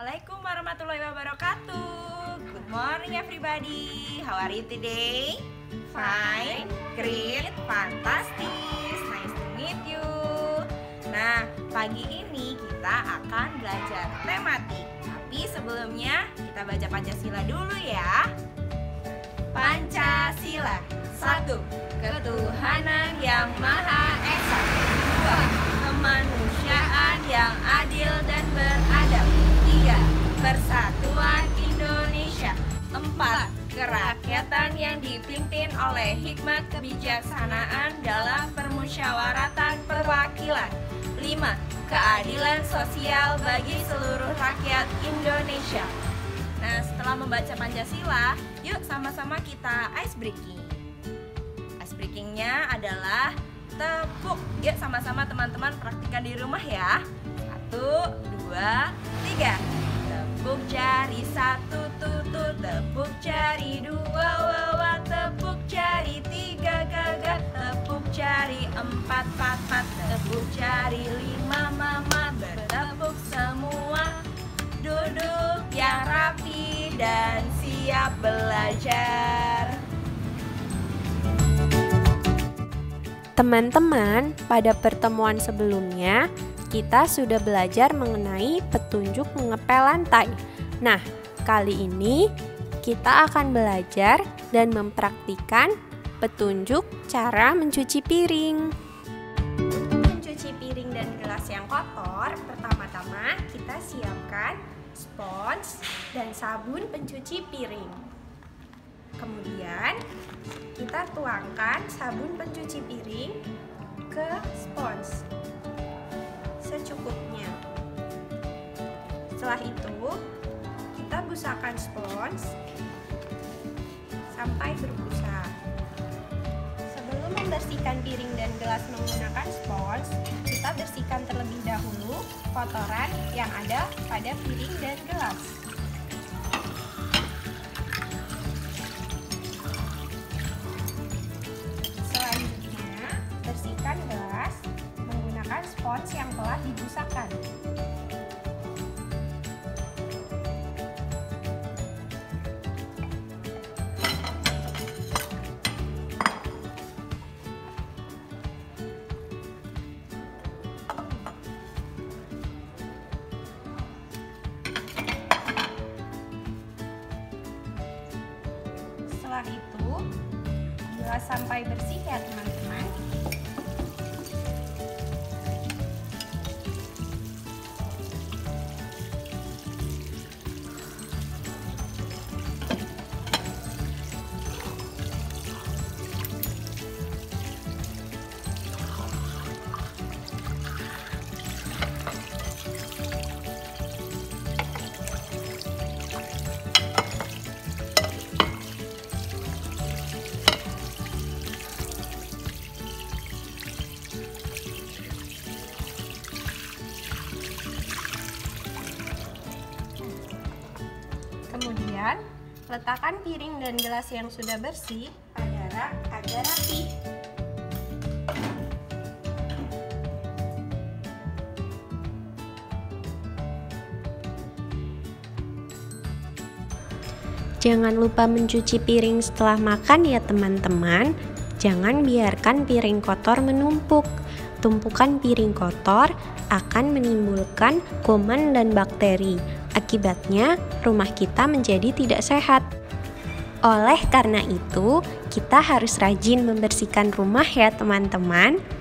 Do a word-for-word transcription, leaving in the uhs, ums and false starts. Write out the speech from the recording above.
Assalamualaikum warahmatullahi wabarakatuh. Good morning everybody. How are you today? Fine, great, fantastic. Nice to meet you. Nah, pagi ini kita akan belajar tematik. Tapi sebelumnya kita baca Pancasila dulu ya. Pancasila. Satu, ketuhanan yang Maha Esa. Dua, kemanusiaan yang adil dan beradab. Tiga, persatuan Indonesia. Empat, kerakyatan yang dipimpin oleh hikmat kebijaksanaan dalam permusyawaratan perwakilan. Lima, keadilan sosial bagi seluruh rakyat Indonesia. Nah, setelah membaca Pancasila, yuk sama-sama kita ice breaking. Ice breakingnya adalah tepuk. Yuk sama-sama teman-teman praktikkan di rumah ya. Satu, dua, tiga. Tepuk jari satu, tutut. Tepuk jari dua, wawa. Tepuk jari tiga, gagak. Tepuk jari empat, pat, pat. Tepuk jari lima, mama. Bertepuk semua. Duduk yang rapi dan siap belajar. Teman-teman, pada pertemuan sebelumnya kita sudah belajar mengenai petunjuk mengepel lantai. Nah, kali ini kita akan belajar dan mempraktikkan petunjuk cara mencuci piring. Untuk mencuci piring dan gelas yang kotor, pertama-tama kita siapkan spons dan sabun pencuci piring. Kemudian kita tuangkan sabun pencuci piring ke spons secukupnya. Setelah itu kita busakan spons sampai berbusa. Sebelum membersihkan piring dan gelas menggunakan spons, kita bersihkan terlebih dahulu kotoran yang ada pada piring dan gelas. Selanjutnya, bersihkan gelas menggunakan spons yang telah dibusakan. Setelah itu, gelas sampai bersih ya teman-teman. Kemudian, letakkan piring dan gelas yang sudah bersih pada rak agar rapi. Jangan lupa mencuci piring setelah makan ya teman-teman. Jangan biarkan piring kotor menumpuk. Tumpukan piring kotor akan menimbulkan kuman dan bakteri. Akibatnya, rumah kita menjadi tidak sehat. Oleh karena itu, kita harus rajin membersihkan rumah ya teman-teman.